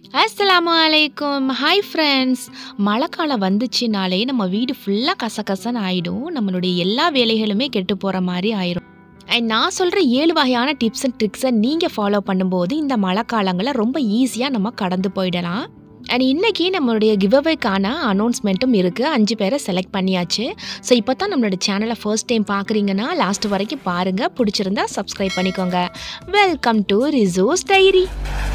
அஸ்ஸலாமு அலைக்கும். Hi friends. மழைக்காலம் வந்துச்சுனாலே நம்ம வீடு ஃபுல்லாக கசகசன்னு ஆகிடும். நம்மளுடைய எல்லா வேலைகளுமே கெட்டு போகிற மாதிரி ஆயிரும். அண்ட் நான் சொல்கிற 7 வகையான டிப்ஸ் அண்ட் ட்ரிக்ஸை நீங்கள் ஃபாலோ பண்ணும்போது இந்த மழைக்காலங்களை ரொம்ப ஈஸியாக நம்ம கடந்து போயிடலாம். அண்ட் இன்றைக்கி நம்மளுடைய கிவ்அவேக்கான அனௌன்ஸ்மெண்ட்டும் இருக்குது. 5 பேரை செலக்ட் பண்ணியாச்சு. ஸோ இப்போ தான் நம்மளோட சேனலை ஃபர்ஸ்ட் டைம் பார்க்குறீங்கன்னா லாஸ்ட் வரைக்கும் பாருங்கள். பிடிச்சிருந்தா சப்ஸ்கிரைப் பண்ணிக்கோங்க. வெல்கம் டு ரிசோஸ் டைரி.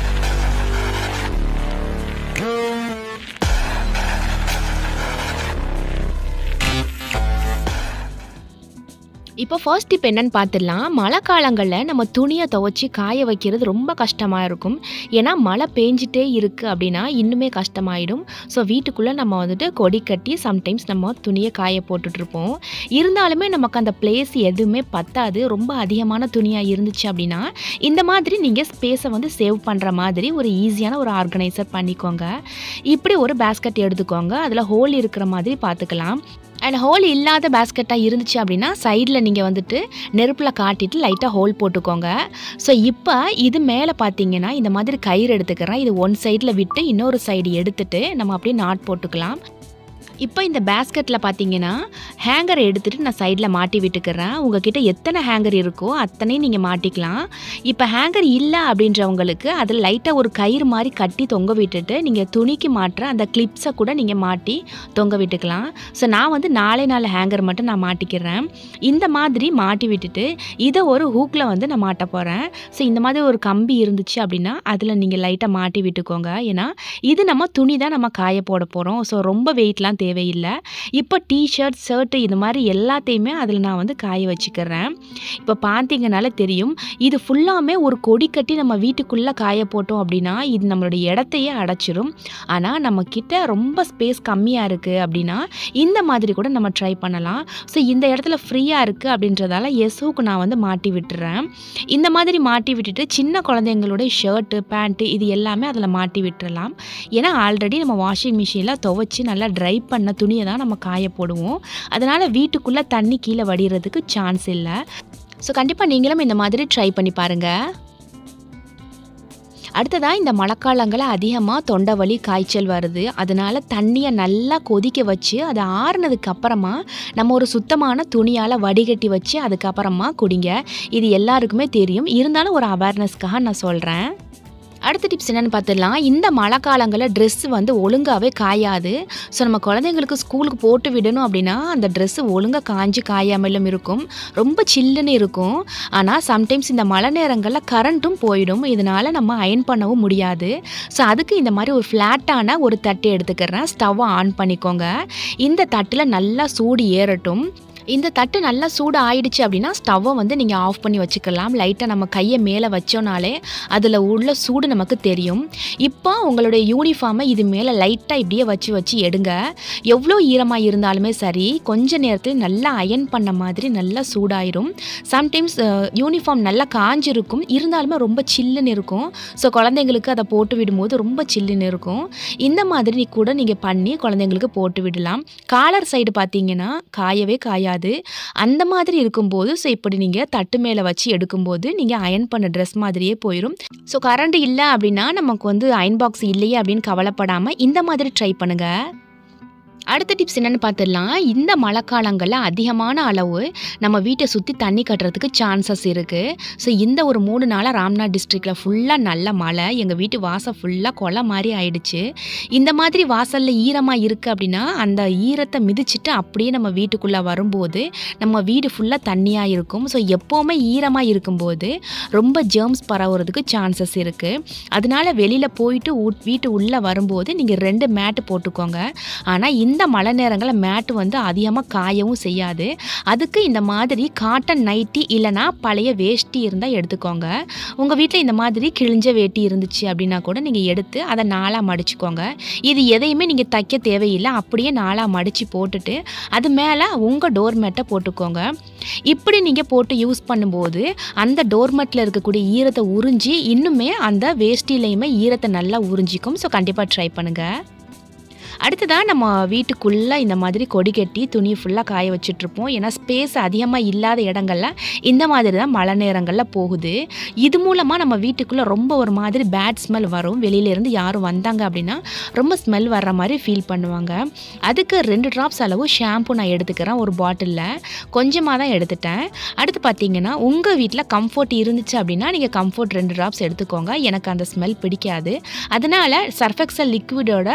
இப்போ ஃபர்ஸ்ட் டிப் என்னன்னு பார்த்துடலாம். மழை காலங்களில் நம்ம துணியை துவைச்சி காய வைக்கிறது ரொம்ப கஷ்டமாக இருக்கும். ஏன்னா மழை பேஞ்சிட்டே இருக்குது அப்படின்னா இன்னுமே கஷ்டமாயிடும். ஸோ வீட்டுக்குள்ளே நம்ம வந்துட்டு கொடி கட்டி சம்டைம்ஸ் நம்ம துணியை காய போட்டுட்ருப்போம். இருந்தாலுமே நமக்கு அந்த பிளேஸ் எதுவுமே பத்தாது. ரொம்ப அதிகமான துணியாக இருந்துச்சு அப்படின்னா இந்த மாதிரி நீங்கள் ஸ்பேஸை வந்து சேவ் பண்ணுற மாதிரி ஒரு ஈஸியான ஒரு ஆர்கனைசர் பண்ணிக்கோங்க. இப்படி ஒரு பேஸ்கெட் எடுத்துக்கோங்க. அதில் ஹோல் இருக்கிற மாதிரி பார்த்துக்கலாம். அண்ட் ஹோல் இல்லாத பேஸ்கெட்டாக இருந்துச்சு அப்படின்னா சைடில் நீங்கள் வந்துட்டு நெருப்பில் காட்டிட்டு லைட்டாக ஹோல் போட்டுக்கோங்க. ஸோ இப்போ இது மேலே பார்த்தீங்கன்னா இந்த மாதிரி கயிறு எடுத்துக்கிறேன். இது ஒன் சைடில் விட்டு இன்னொரு சைடு எடுத்துகிட்டு நம்ம அப்படியே நாட் போட்டுக்கலாம். இப்போ இந்த பேஸ்கெட்டில் பார்த்தீங்கன்னா ஹேங்கரை எடுத்துகிட்டு நான் சைடில் மாட்டி விட்டுக்கிறேன். உங்ககிட்ட எத்தனை ஹேங்கர் இருக்கோ அத்தனையும் நீங்கள் மாட்டிக்கலாம். இப்போ ஹேங்கர் இல்லை அப்படின்றவங்களுக்கு அதில் லைட்டாக ஒரு கயிறு மாதிரி கட்டி தொங்க விட்டுட்டு நீங்கள் துணிக்கு மாட்டுற அந்த கிளிப்ஸை கூட நீங்கள் மாட்டி தொங்க விட்டுக்கலாம். ஸோ நான் வந்து 4 ஹேங்கர் மட்டும் நான் மாட்டிக்கிறேன். இந்த மாதிரி மாட்டி விட்டுட்டு இதை ஒரு ஹூக்கில் வந்து நான் மாட்ட போகிறேன். ஸோ இந்த மாதிரி ஒரு கம்பி இருந்துச்சு அப்படின்னா அதில் நீங்கள் லைட்டாக மாட்டி விட்டுக்கோங்க. ஏன்னா இது நம்ம துணி தான் நம்ம காய போட போகிறோம். ஸோ ரொம்ப வெயிட்லாம் தேவையில்லை. இப்போ டிஷர்ட், ஷர்ட்டு இது மாதிரி எல்லாத்தையுமே அதில் நான் வந்து காய வச்சுக்கிறேன். இப்போ பார்த்தீங்கனாலே தெரியும், இது ஃபுல்லாமே ஒரு கொடி கட்டி நம்ம வீட்டுக்குள்ளே காய போட்டோம் அப்படின்னா இது நம்மளுடைய இடத்தையே அடைச்சிரும். ஆனால் நம்மக்கிட்ட ரொம்ப ஸ்பேஸ் கம்மியாக இருக்குது அப்படின்னா இந்த மாதிரி கூட நம்ம ட்ரை பண்ணலாம். ஸோ இந்த இடத்துல ஃப்ரீயாக இருக்குது அப்படின்றதால எஸ்ஓக்கு நான் வந்து மாட்டி விட்டுறேன். இந்த மாதிரி மாட்டி விட்டுட்டு சின்ன குழந்தைங்களுடைய ஷர்ட்டு, பேண்ட்டு இது எல்லாமே அதில் மாட்டி விட்டுறலாம். ஏன்னா ஆல்ரெடி நம்ம வாஷிங் மிஷினில் துவைச்சி நல்லா ட்ரை பண்ண துணியை தான் நம்ம காய போடுவோம். அதனால் வீட்டுக்குள்ளே தண்ணி கீழே வடிகிறதுக்கு சான்ஸ் இல்லை. ஸோ கண்டிப்பாக நீங்களும் இந்த மாதிரி ட்ரை பண்ணி பாருங்கள். அடுத்ததாக இந்த மழைக்காலங்களில் அதிகமாக தொண்டை வலி, காய்ச்சல் வருது. அதனால் தண்ணியை நல்லா கொதிக்க வச்சு அது ஆறுனதுக்கு அப்புறமா நம்ம ஒரு சுத்தமான துணியால் வடிகட்டி வச்சு அதுக்கப்புறமா குடிங்க. இது எல்லாருக்குமே தெரியும். இருந்தாலும் ஒரு அவேர்னஸ்க்காக நான் சொல்கிறேன். அடுத்த டிப்ஸ் என்னென்னு பார்த்துடலாம். இந்த மழை காலங்களில் ட்ரெஸ்ஸு வந்து ஒழுங்காகவே காயாது. ஸோ நம்ம குழந்தைங்களுக்கு ஸ்கூலுக்கு போட்டு விடணும் அப்படின்னா அந்த ட்ரெஸ்ஸு ஒழுங்காக காஞ்சி காயாமலும் இருக்கும். ரொம்ப சில்லுன்னு இருக்கும். ஆனால் சம்டைம்ஸ் இந்த மழை நேரங்களில் கரண்ட்டும் போயிடும். இதனால் நம்ம அயன் பண்ணவும் முடியாது. ஸோ அதுக்கு இந்த மாதிரி ஒரு ஃப்ளாட்டான ஒரு தட்டு எடுத்துக்கிறேன். ஸ்டவ்வை ஆன் பண்ணிக்கோங்க. இந்த தட்டில் நல்லா சூடு ஏறட்டும். இந்த தட்டு நல்லா சூடு ஆயிடுச்சு அப்படின்னா ஸ்டவ்வை வந்து நீங்கள் ஆஃப் பண்ணி வச்சுக்கலாம். லைட்டாக நம்ம கையை மேலே வச்சோனாலே அதில் உள்ள சூடு நமக்கு தெரியும். இப்போ உங்களுடைய யூனிஃபார்மை இது மேலே லைட்டாக இப்படியே வச்சு எடுங்க. எவ்வளோ ஈரமாக இருந்தாலுமே சரி கொஞ்ச நேரத்தில் நல்லா அயன் பண்ண மாதிரி நல்லா சூடாயிரும். சம்டைம்ஸ் யூனிஃபார்ம் நல்லா காஞ்சிருக்கும். இருந்தாலுமே ரொம்ப சில்லுன்னு இருக்கும். ஸோ குழந்தைங்களுக்கு அதை போட்டு விடும்போது ரொம்ப சில்லுன்னு இருக்கும். இந்த மாதிரி கூட நீங்கள் பண்ணி குழந்தைங்களுக்கு போட்டு விடலாம். காலர் சைடு பார்த்தீங்கன்னா காயவே காயாது. அந்த மாதிரி இருக்கும்போது ஸோ இப்படி நீங்கள் தட்டு மேலே வச்சு எடுக்கும்போது நீங்கள் அயன் பண்ண ட்ரெஸ் மாதிரியே போயிடும். ஸோ கரண்ட் இல்லை அப்படின்னா நமக்கு வந்து அயன் பாக்ஸ் இல்லையே அப்படின்னு கவலைப்படாமல் இந்த மாதிரி ட்ரை பண்ணுங்கள். அடுத்த டிப்ஸ் என்னென்னு பார்த்துடலாம். இந்த மழைக்காலங்களில் அதிகமான அளவு நம்ம வீட்டை சுற்றி தண்ணி கட்டுறதுக்கு சான்சஸ் இருக்குது. ஸோ இந்த ஒரு 3 நாளாக ராம்நாத் டிஸ்ட்ரிக்டில் ஃபுல்லாக நல்ல மழை. எங்கள் வீட்டு வாசல் ஃபுல்லாக கொலை மாதிரி ஆயிடுச்சு. இந்த மாதிரி வாசலில் ஈரமாக இருக்குது அப்படின்னா அந்த ஈரத்தை மிதிச்சுட்டு அப்படியே நம்ம வீட்டுக்குள்ளே வரும்போது நம்ம வீடு ஃபுல்லாக தண்ணியாக இருக்கும். ஸோ எப்போவுமே ஈரமாக இருக்கும்போது ரொம்ப ஜெர்ம்ஸ் பரவுறதுக்கு சான்சஸ் இருக்குது. அதனால வெளியில் போயிட்டு வீட்டு உள்ளே வரும்போது நீங்கள் 2 மேட்டு போட்டுக்கோங்க. ஆனால் இந்த மழை நேரங்களில் மேட்டு வந்து அதிகமாக காயவும் செய்யாது. அதுக்கு இந்த மாதிரி காட்டன் நைட்டி இல்லைனா பழைய வேஷ்டி இருந்தால் எடுத்துக்கோங்க. உங்கள் வீட்டில் இந்த மாதிரி கிழிஞ்ச வேட்டி இருந்துச்சு அப்படின்னா கூட நீங்கள் எடுத்து அதை 4ஆக மடிச்சுக்கோங்க. இது எதையுமே நீங்கள் தைக்க தேவையில்லை. அப்படியே 4ஆக மடித்து போட்டுட்டு அது மேலே உங்கள் டோர்மேட்டை போட்டுக்கோங்க. இப்படி நீங்கள் போட்டு யூஸ் பண்ணும்போது அந்த டோர்மேட்டில் இருக்கக்கூடிய ஈரத்தை உறிஞ்சி இன்னுமே அந்த வேஷ்டிலையுமே ஈரத்தை நல்லா உறிஞ்சிக்கும். ஸோ கண்டிப்பாக ட்ரை பண்ணுங்கள். அடுத்ததாக நம்ம வீட்டுக்குள்ளே இந்த மாதிரி கொடி கட்டி துணி ஃபுல்லாக காய வச்சிட்ருப்போம். ஏன்னா ஸ்பேஸ் அதிகமாக இல்லாத இடங்கள்ல இந்த மாதிரி தான் மழை நேரங்களில் போகுது. இது மூலமாக நம்ம வீட்டுக்குள்ளே ரொம்ப ஒரு மாதிரி பேட் ஸ்மெல் வரும். வெளியிலேருந்து யாரும் வந்தாங்க அப்படின்னா ரொம்ப ஸ்மெல் வர்ற மாதிரி ஃபீல் பண்ணுவாங்க. அதுக்கு 2 ட்ராப்ஸ் அளவு ஷாம்பு நான் எடுத்துக்கிறேன் ஒரு பாட்டிலில். கொஞ்சமாக தான் எடுத்துட்டேன். அடுத்து பார்த்தீங்கன்னா உங்கள் வீட்டில் கம்ஃபர்ட் இருந்துச்சு அப்படின்னா நீங்கள் கம்ஃபர்ட் 2 ட்ராப்ஸ் எடுத்துக்கோங்க. எனக்கு அந்த ஸ்மெல் பிடிக்காது. அதனால் சர்ஃப் எக்ஸல் லிக்விடோட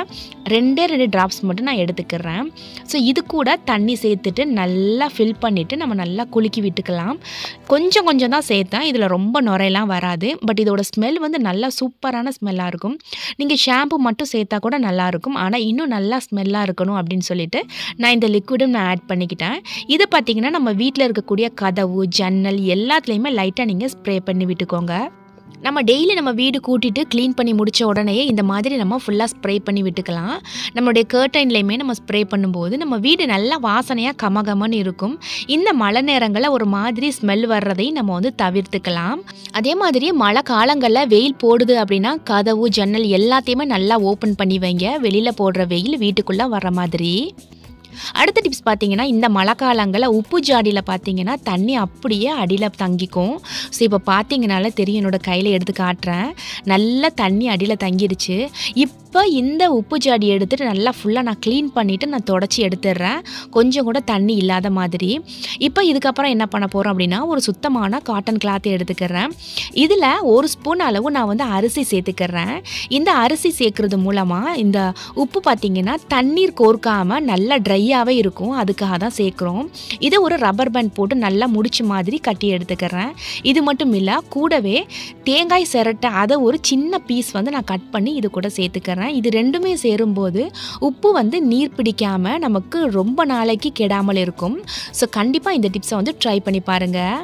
2 ட்ராப்ஸ் மட்டும் நான் எடுத்துக்கிறேன். ஸோ இது கூட தண்ணி சேர்த்துட்டு நல்லா ஃபில் பண்ணிவிட்டு நம்ம நல்லா குலுக்கி விட்டுக்கலாம். கொஞ்சம் கொஞ்சம் தான் சேர்த்தேன். இதில் ரொம்ப நுரையெல்லாம் வராது. பட் இதோட ஸ்மெல் வந்து நல்லா சூப்பரான ஸ்மெல்லாக இருக்கும். நீங்கள் ஷாம்பு மட்டும் சேர்த்தா கூட நல்லாயிருக்கும். ஆனால் இன்னும் நல்லா ஸ்மெல்லாக இருக்கணும் அப்படின்னு சொல்லிட்டு நான் இந்த லிக்விடும் நான் ஆட் பண்ணிக்கிட்டேன். இதை பார்த்தீங்கன்னா நம்ம வீட்டில் இருக்கக்கூடிய கதவு, ஜன்னல் எல்லாத்துலேயுமே லைட்டாக நீங்கள் ஸ்ப்ரே பண்ணி விட்டுக்கோங்க. நம்ம டெய்லி நம்ம வீடு கூட்டிட்டு க்ளீன் பண்ணி முடித்த உடனே இந்த மாதிரி நம்ம ஃபுல்லாக ஸ்ப்ரே பண்ணி விட்டுக்கலாம். நம்மளுடைய கர்டைன்லேயுமே நம்ம ஸ்ப்ரே பண்ணும்போது நம்ம வீடு நல்லா வாசனையாக கமகமன்னு இருக்கும். இந்த மழை நேரங்களில் ஒரு மாதிரி ஸ்மெல் வர்றதையும் நம்ம வந்து தவிர்த்துக்கலாம். அதே மாதிரி மழை காலங்களில் வெயில் போடுது அப்படின்னா கதவு, ஜன்னல் எல்லாத்தையுமே நல்லா ஓப்பன் பண்ணி வைங்க. வெளியில் போடுற வெயில் வீட்டுக்குள்ளே வர மாதிரி. அடுத்த டிப்ஸ் பார்த்தீங்கன்னா இந்த மழை காலங்களில் உப்பு ஜாடியில் பார்த்தீங்கன்னா தண்ணி அப்படியே அடியில் தங்கிக்கும். ஸோ இப்போ பார்த்தீங்கனால தெரியும், என்னோட கையில் எடுத்து காட்டுறேன். நல்லா தண்ணி அடியில் தங்கிடுச்சு. இப்போ இந்த உப்பு ஜாடி எடுத்துகிட்டு நல்லா ஃபுல்லாக நான் க்ளீன் பண்ணிவிட்டு நான் தொடச்சி எடுத்துடுறேன், கொஞ்சம் கூட தண்ணி இல்லாத மாதிரி. இப்போ இதுக்கப்புறம் என்ன பண்ண போகிறோம் அப்படின்னா ஒரு சுத்தமான காட்டன் கிளாத்தை எடுத்துக்கிறேன். இதில் 1 ஸ்பூன் அளவு நான் வந்து அரிசி சேர்த்துக்கிறேன். இந்த அரிசி சேர்க்குறது மூலமாக இந்த உப்பு பார்த்திங்கன்னா தண்ணீர் கோர்க்காமல் நல்லா ட்ரையாகவே இருக்கும். அதுக்காக தான் சேர்க்குறோம். இதை ஒரு ரப்பர் பேண்ட் போட்டு நல்லா முடிச்சு மாதிரி கட்டி எடுத்துக்கிறேன். இது மட்டும் இல்லை, கூடவே தேங்காய் சிரட்டை அதை ஒரு சின்ன பீஸ் வந்து நான் கட் பண்ணி இது கூட சேர்த்துக்கிறேன். இது ரெண்டுமே சேரும்போது உப்பு வந்து நீர் பிடிக்காமல் நமக்கு ரொம்ப நாளைக்கு கெடாமல் இருக்கும். ஸோ கண்டிப்பாக இந்த டிப்ஸை வந்து ட்ரை பண்ணி பாருங்கள்.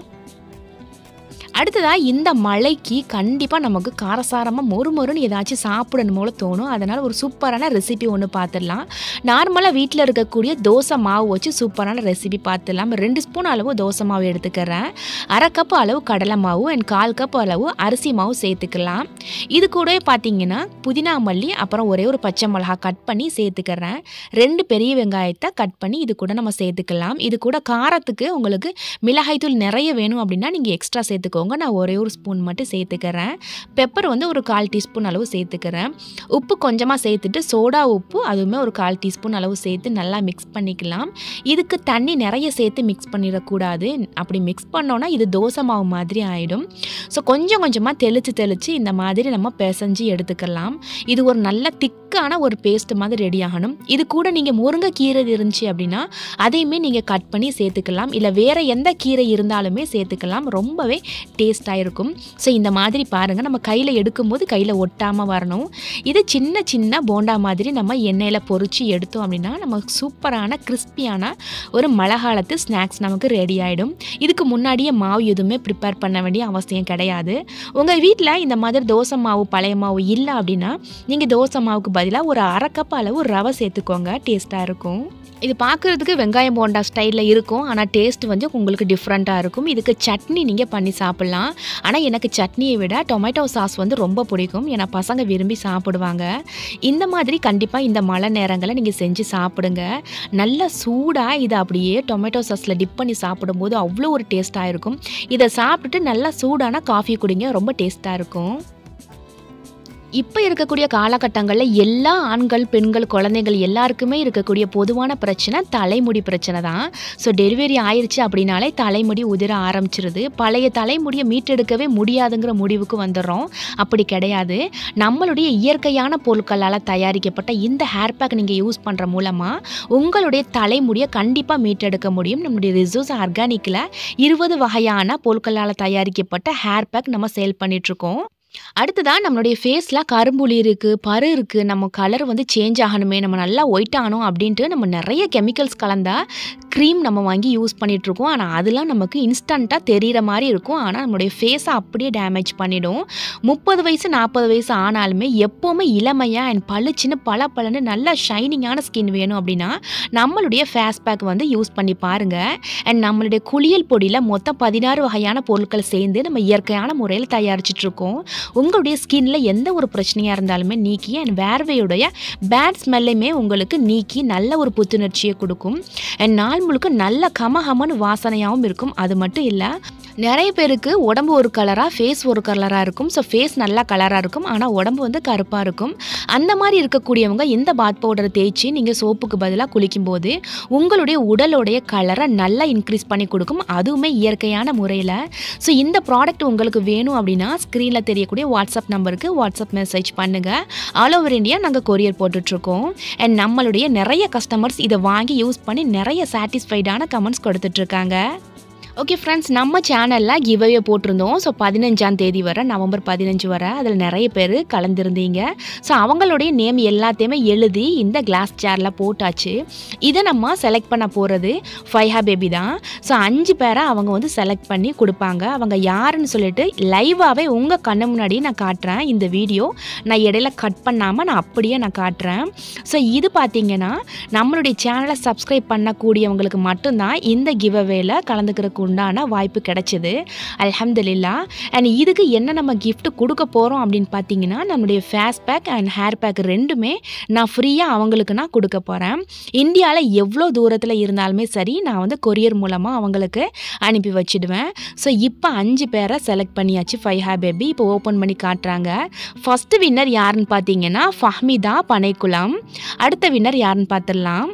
அடுத்ததாக இந்த மழைக்கு கண்டிப்பாக நமக்கு காரசாரமாக மொறுமொறுன்னு ஏதாச்சும் சாப்பிடணும் போல தோணும். அதனால் ஒரு சூப்பரான ரெசிபி ஒன்று பார்த்துடலாம். நார்மலாக வீட்டில் இருக்கக்கூடிய தோசை மாவு வச்சு சூப்பரான ரெசிபி பார்த்துடலாம். 2 ஸ்பூன் அளவு தோசை மாவு எடுத்துக்கிறேன். 1/2 கப் அளவு கடலை மாவு அண்ட் 1/4 கப் அளவு அரிசி மாவு சேர்த்துக்கலாம். இது கூடவே பார்த்தீங்கன்னா புதினா, மல்லி, அப்புறம் ஒரே ஒரு பச்சை மிளகா கட் பண்ணி சேர்த்துக்கிறேன். 2 பெரிய வெங்காயத்தை கட் பண்ணி இது கூட நம்ம சேர்த்துக்கலாம். இது கூட காரத்துக்கு உங்களுக்கு மிளகாய்த்தூள் நிறைய வேணும் அப்படின்னா நீங்கள் எக்ஸ்ட்ரா சேர்த்துக்கோங்க. நான் ஒரே ஒரு ஸ்பூன் மட்டும் சேர்த்துக்கிறேன். பெப்பர் வந்து ஒரு 1/4 டீஸ்பூன் அளவு சேர்த்துக்கிறேன். உப்பு கொஞ்சமாக சேர்த்துட்டு சோடா உப்பு அதுவுமே ஒரு 1/4 டீஸ்பூன் அளவு சேர்த்து நல்லா மிக்ஸ் பண்ணிக்கலாம். இதுக்கு தண்ணி நிறைய சேர்த்து மிக்ஸ் பண்ணிடக்கூடாது. அப்படி மிக்ஸ் பண்ணோன்னா இது தோசை மாவு மாதிரி ஆகிடும். ஸோ கொஞ்சம் கொஞ்சமாக தெளித்து இந்த மாதிரி நம்ம பிசைஞ்சு எடுத்துக்கலாம். இது ஒரு நல்ல திக்கான ஒரு பேஸ்ட் மாதிரி ரெடி ஆகணும். இது கூட நீங்கள் முருங்கைக்கீரை இருந்துச்சு அப்படின்னா அதையுமே நீங்கள் கட் பண்ணி சேர்த்துக்கலாம். இல்லை வேறு எந்த கீரை இருந்தாலுமே சேர்த்துக்கலாம். ரொம்பவே டேஸ்ட்டாக இருக்கும். ஸோ இந்த மாதிரி பாருங்கள், நம்ம கையில் எடுக்கும்போது கையில் ஒட்டாமல் வரணும். இது சின்ன சின்ன போண்டா மாதிரி நம்ம எண்ணெயில் பொரிச்சு எடுத்தோம் அப்படின்னா நமக்கு சூப்பரான கிறிஸ்பியான ஒரு மழை காலத்து ஸ்நாக்ஸ் நமக்கு ரெடி ஆகிடும். இதுக்கு முன்னாடியே மாவு எதுவுமே ப்ரிப்பேர் பண்ண வேண்டிய அவசியம் கிடையாது. உங்கள் வீட்டில் இந்த மாதிரி தோசை மாவு, பழைய மாவு இல்லை அப்படின்னா நீங்கள் தோசை மாவுக்கு பதிலாக ஒரு 1/2 கப் அளவு ரவை சேர்த்துக்கோங்க. டேஸ்ட்டாக இருக்கும். இது பார்க்குறதுக்கு வெங்காயம் போண்டா ஸ்டைலில் இருக்கும். ஆனால் டேஸ்ட் வந்து உங்களுக்கு டிஃப்ரெண்ட்டாக இருக்கும். இதுக்கு சட்னி நீங்கள் பண்ணி சாப்பிட்லாம். ஆனால் எனக்கு சட்னியை விட டொமேட்டோ சாஸ் வந்து ரொம்ப பிடிக்கும். ஏன்னா பசங்க விரும்பி சாப்பிடுவாங்க. இந்த மாதிரி கண்டிப்பாக இந்த மழை நேரங்களில் நீங்கள் செஞ்சு சாப்பிடுங்க. நல்லா சூடாக இதை அப்படியே டொமேட்டோ சாஸில் டிப் பண்ணி சாப்பிடும்போது அவ்வளோ ஒரு டேஸ்ட்டாக இருக்கும். இதை சாப்பிட்டுட்டு நல்லா சூடான காஃபி குடிங்க, ரொம்ப டேஸ்ட்டாக இருக்கும். இப்போ இருக்கக்கூடிய காலகட்டங்களில் எல்லா ஆண்கள், பெண்கள், குழந்தைகள் எல்லாருக்குமே இருக்கக்கூடிய பொதுவான பிரச்சனை தலைமுடி பிரச்சனை தான். ஸோ டெலிவரி ஆயிடுச்சு அப்படின்னாலே தலைமுடி உதிர ஆரம்பிச்சிருது. பழைய தலைமுடியை மீட்டெடுக்கவே முடியாதுங்கிற முடிவுக்கு வந்துடுறோம். அப்படி கிடையாது. நம்மளுடைய இயற்கையான பொருட்களால் தயாரிக்கப்பட்ட இந்த ஹேர் பேக் நீங்கள் யூஸ் பண்ணுற மூலமாக உங்களுடைய தலைமுடியை கண்டிப்பாக மீட்டெடுக்க முடியும். நம்மளுடைய ரிசோர்ஸ் ஆர்கானிக்கில் 20 வகையான பொருட்களால் தயாரிக்கப்பட்ட ஹேர் பேக் நம்ம சேல் பண்ணிகிட்ருக்கோம். அடுத்ததான் நம்மளுடைய ஃபேஸில் கரும்புள்ளி இருக்குது, பரு இருக்குது, நம்ம கலர் வந்து சேஞ்ச் ஆகணுமே, நம்ம நல்லா ஒயிட் ஆகணும் அப்படின்ட்டு நம்ம நிறைய கெமிக்கல்ஸ் கலந்தால் க்ரீம் நம்ம வாங்கி யூஸ் பண்ணிகிட்ருக்கோம். ஆனால் அதெல்லாம் நமக்கு இன்ஸ்டண்ட்டாக தெரிகிற மாதிரி இருக்கும். ஆனால் நம்மளுடைய ஃபேஸை அப்படியே டேமேஜ் பண்ணிடும். 30 வயசு 40 வயசு ஆனாலுமே எப்போவுமே இளமையாக அண்ட் பளிச்சுன்னு பளபளன்னு நல்லா ஷைனிங்கான ஸ்கின் வேணும் அப்படின்னா நம்மளுடைய ஃபேஸ் பேக் வந்து யூஸ் பண்ணி பாருங்கள். அண்ட் நம்மளுடைய குளியல் பொடியில் மொத்தம் 16 வகையான பொருட்கள் சேர்ந்து நம்ம இயற்கையான முறையில் தயாரிச்சிட்ருக்கோம். உங்களுடைய ஸ்கின்ல எந்த ஒரு பிரச்சனையாக இருந்தாலுமே நீக்கி அண்ட் வேர்வையுடைய பேட் ஸ்மெல்லையுமே உங்களுக்கு நீக்கி நல்ல ஒரு புத்துணர்ச்சியை கொடுக்கும். அண்ட் நாள் முழுக்க நல்ல கமகமன்னு வாசனையாகவும் இருக்கும். அது மட்டும் இல்லை, நிறைய பேருக்கு உடம்பு ஒரு கலராக ஃபேஸ் ஒரு கலராக இருக்கும். ஸோ ஃபேஸ் நல்லா கலராக இருக்கும், ஆனால் உடம்பு வந்து கருப்பாக இருக்கும். அந்த மாதிரி இருக்கக்கூடியவங்க இந்த பாத் பவுடரை தேய்ச்சி நீங்கள் சோப்புக்கு பதிலாக குளிக்கும்போது உங்களுடைய உடலுடைய கலரை நல்லா இன்க்ரீஸ் பண்ணி கொடுக்கும். அதுவுமே இயற்கையான முறையில். ஸோ இந்த ப்ராடக்ட் உங்களுக்கு வேணும் அப்படின்னா ஸ்க்ரீனில் தெரியக்கூடிய வாட்ஸ்அப் நம்பருக்கு வாட்ஸ்அப் மெசேஜ் பண்ணுங்கள். ஆல் ஓவர் இந்தியா நாங்கள் கொரியர் போட்டுட்ருக்கோம். அண்ட் நம்மளுடைய நிறைய கஸ்டமர்ஸ் இதை வாங்கி யூஸ் பண்ணி நிறைய சாட்டிஸ்ஃபைடான கமெண்ட்ஸ் கொடுத்துட்ருக்காங்க. ஓகே ஃப்ரெண்ட்ஸ், நம்ம சேனலில் கிவ்அவே போட்டிருந்தோம். ஸோ 15ஆம் தேதி வரை, நவம்பர் 15 வரை அதில் நிறைய பேர் கலந்துருந்தீங்க. ஸோ அவங்களுடைய நேம் எல்லாத்தையுமே எழுதி இந்த கிளாஸ் சேரில் போட்டாச்சு. இதை நம்ம செலக்ட் பண்ண போகிறது ஃபைஹா பேபி தான். ஸோ 5 பேரை அவங்க வந்து செலக்ட் பண்ணி கொடுப்பாங்க. அவங்க யாருன்னு சொல்லிட்டு லைவாகவே உங்கள் கண்ணு முன்னாடி நான் காட்டுறேன். இந்த வீடியோ நான் இடையில கட் பண்ணாமல் நான் அப்படியே நான் காட்டுறேன். ஸோ இது பார்த்திங்கன்னா நம்மளுடைய சேனலை சப்ஸ்கிரைப் பண்ணக்கூடியவங்களுக்கு மட்டும்தான் இந்த கிவ்அவேல கலந்துக்கிறதுக்கு உண்டான வாய்ப்பு கிடைச்சது. அல்ஹம்துலில்லாஹ். அண்ட் இதுக்கு என்ன நம்ம கிஃப்ட் கொடுக்க போகிறோம் அப்படின்னு பார்த்தீங்கன்னா நம்மளுடைய face pack and hair pack ரெண்டுமே நான் ஃப்ரீயாக அவங்களுக்கு நான் கொடுக்க போகிறேன். இந்தியாவில் எவ்வளோ தூரத்தில் இருந்தாலுமே சரி, நான் வந்து கொரியர் மூலமாக அவங்களுக்கு அனுப்பி வச்சிடுவேன். ஸோ இப்போ 5 பேரை செலக்ட் பண்ணியாச்சு ஃபைஹா பேபி. இப்போ ஓப்பன் பண்ணி காட்டுறாங்க. ஃபஸ்ட்டு வின்னர் யாருன்னு பார்த்தீங்கன்னா ஃபஹ்மிதா பனைக்குளம். அடுத்த வின்னர் யாருன்னு பார்த்துடலாம்.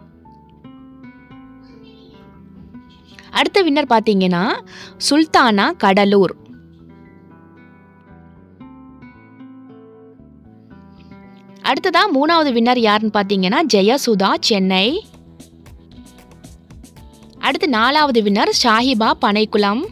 அடுத்த வின்னர் பார்த்தீங்கன்னா சுல்தானா கடலூர். அடுத்ததா 3வது வின்னர் யாருன்னு பார்த்தீங்கன்னா ஜெயசுதா சென்னை. அடுத்து 4வது வின்னர் ஷாஹிபா பனைக்குளம்.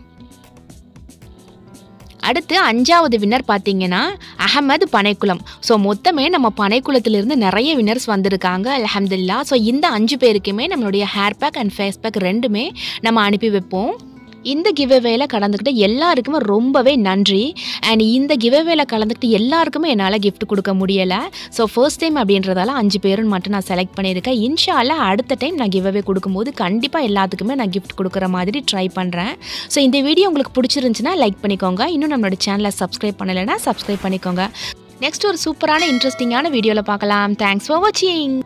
அடுத்து 5வது வின்னர் பார்த்தீங்கன்னா அகமது பனைக்குளம். ஸோ மொத்தமே நம்ம பனைக்குளத்திலிருந்து நிறைய வின்னர்ஸ் வந்திருக்காங்க. அல்ஹம்துலில்லாஹ். ஸோ இந்த 5 பேருக்குமே நம்மளுடைய hair pack and face pack ரெண்டுமே நம்ம அனுப்பி வைப்போம். இந்த கிவ்அவேல கலந்துக்கிட்ட எல்லாருக்குமே ரொம்பவே நன்றி. அண்ட் இந்த கிவ்அவேல கலந்துக்கிட்டு எல்லாருக்குமே என்னால் கிஃப்ட் கொடுக்க முடியலை. ஸோ ஃபர்ஸ்ட் டைம் அப்படின்றதால 5 பேருன்னு மட்டும் நான் செலக்ட் பண்ணியிருக்கேன். இன்ஷா அல்லாஹ் அடுத்த டைம் நான் கிவ்அவே கொடுக்கும்போது கண்டிப்பாக எல்லாத்துக்குமே நான் கிஃப்ட் கொடுக்குற மாதிரி ட்ரை பண்ணுறேன். ஸோ இந்த வீடியோ உங்களுக்கு பிடிச்சிருந்துச்சுன்னா லைக் பண்ணிக்கோங்க. இன்னும் நம்மளோட சேனலை சப்ஸ்கிரைப் பண்ணலைன்னா சப்ஸ்கிரைப் பண்ணிக்கோங்க. நெக்ஸ்ட் ஒரு சூப்பரான இன்ட்ரெஸ்டிங்கான வீடியோவில் பார்க்கலாம். தேங்க்ஸ் ஃபார் வாட்சிங்.